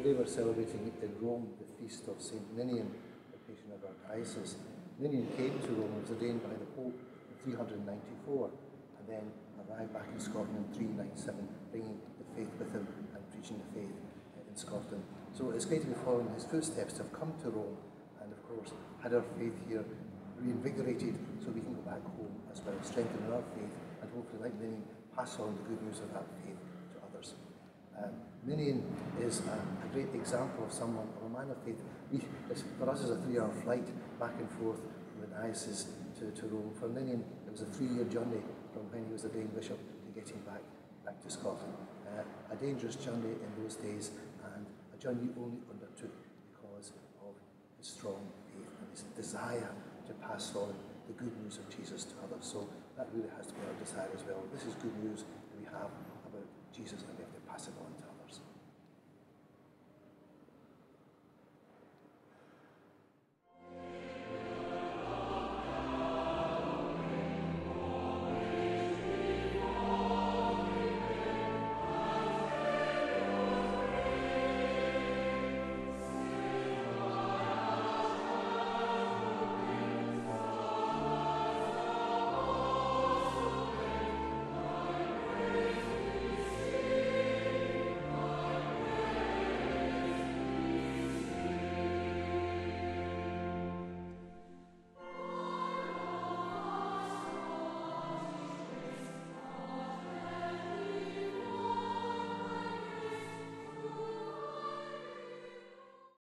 they were celebrating in Rome the Feast of Saint Ninian, the patron of our diocese. Ninian came to Rome and was ordained by the Pope in 394, and then arrived back in Scotland in 397, bringing the faith with him and preaching the faith in Scotland. So it's great to be following his footsteps, to have come to Rome, and of course had our faith here reinvigorated so we can go back home as well, strengthen our faith, and hopefully, like Ninian, pass on the good news of that faith to others. Ninian is a great example of someone, of a man of faith. For us, it's a 3-hour flight back and forth from the diocese to Rome. For Ninian, it was a 3-year journey from when he was ordained bishop to getting back to Scotland. A dangerous journey in those days, and a journey he only undertook because of his strong faith and his desire to pass on the good news of Jesus to others. So that really has to be our desire as well. This is good news that we have about Jesus, and we have to pass it on to others.